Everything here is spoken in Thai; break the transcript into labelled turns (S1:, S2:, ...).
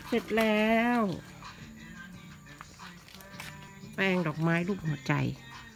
S1: เสร็จแล้วแป้งดอกไม้รูปหัวใจ